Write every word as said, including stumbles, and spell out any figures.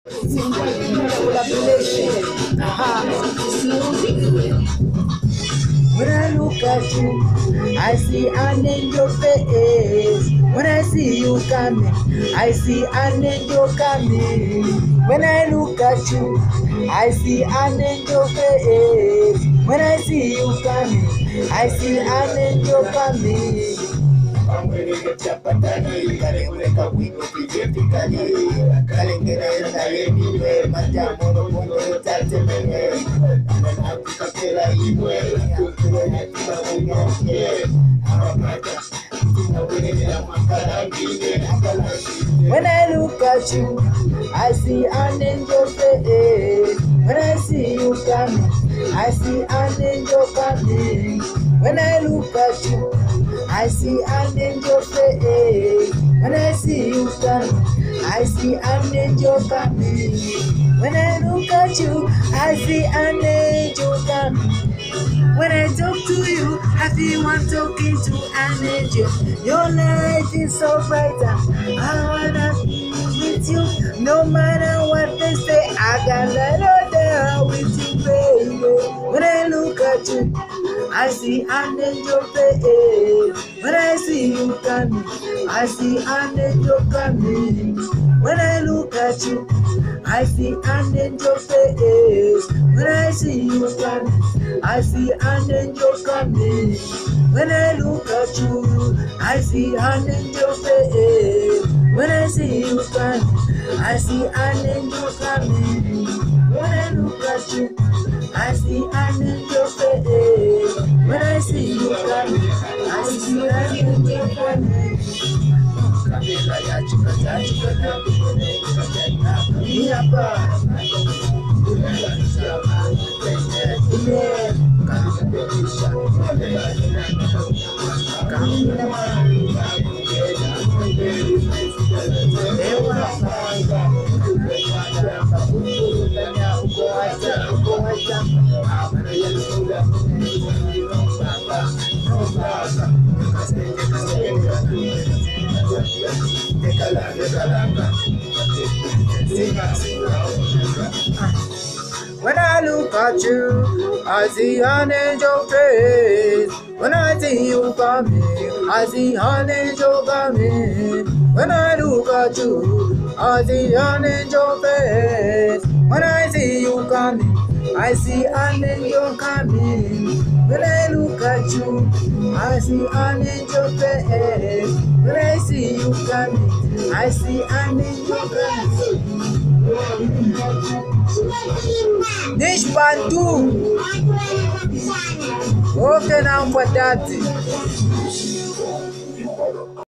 Collaboration. Aha. When I look at you, I see an angel face. When I see you coming, I see an angel coming. When I look at you, I see an angel face. When I see you coming, I see an angel coming. I'm ready to jump and I wake up with the fifty Kali. Calling it anywhere, my jam on the one that tells me. And then I pick up the anywhere. When I look at you, I see an angel face. When I see you coming, I see an angel coming. When I look at you, I see an angel face. When I see you coming, I see an angel coming. When I look at you, I see an angel coming. When I talk to you, I feel I'm talking to an angel. Your light is so brighter. I wanna be with you. No matter what they say, I gotta know there with you, baby. When I look at you, I see an angel face. When I see you coming, I see an angel coming. When I look at you, I see an angel face. When I see you coming, I see an angel coming. When I look at you, I see an angel face. When I see you coming, I see an angel coming. When I look at you, I see an angel face. When I see you coming, I see an angel coming. When I look at you, I see an angel face. When I see you coming, I see an angel coming. When I look at you, I see an angel face. When I see you coming, I see an angel coming. When I look at you, I see an angel face. When I see you coming, I see an angel coming. Nish Bantu. Okay, now for that.